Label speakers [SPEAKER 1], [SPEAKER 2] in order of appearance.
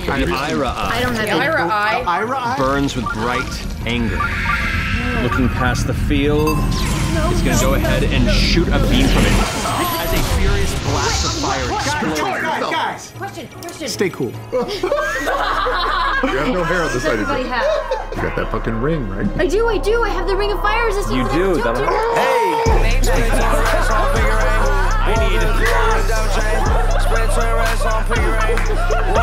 [SPEAKER 1] The Ira Eye.
[SPEAKER 2] I don't have the
[SPEAKER 3] Ira Eye.
[SPEAKER 4] Ira Eye?
[SPEAKER 1] Burns with bright anger. Looking past the field, it's gonna go ahead and shoot a beam from it. As a furious blast of fire explodes.
[SPEAKER 4] Guys,
[SPEAKER 2] Question.
[SPEAKER 4] stay cool.
[SPEAKER 5] You have no hair on the side of
[SPEAKER 2] Everybody
[SPEAKER 5] you.
[SPEAKER 2] have.
[SPEAKER 5] You got that fucking ring, right?
[SPEAKER 2] I do. I have the ring of fire resistance.
[SPEAKER 1] You
[SPEAKER 2] that
[SPEAKER 1] do,
[SPEAKER 2] I don't
[SPEAKER 1] I need